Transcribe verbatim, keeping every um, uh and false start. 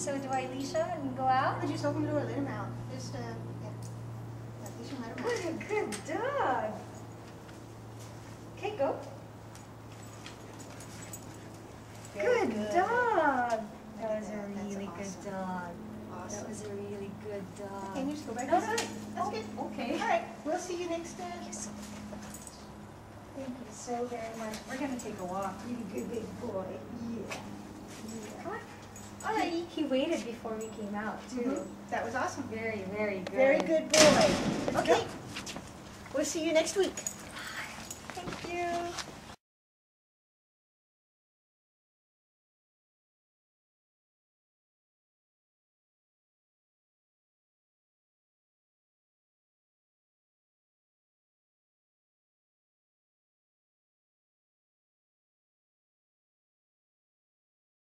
So do I leash him and go out? I just open the door, let him out. Just, uh, yeah. Yeah, leash him, let him out. What a good dog. Okay, go. Good, good dog. That was a really awesome. good dog. Awesome. That was a really good dog. Can you just go back No, inside? no. That's Oh, good. okay. All right, we'll see you next time. Yes. Thank you so very much. We're going to take a walk. You good big boy. Yeah. Yeah. Come on. All right. He, he waited before we came out, too. Mm-hmm. That was awesome. Very, very good. Very good boy. Let's Okay. go. We'll see you next week. Thank you.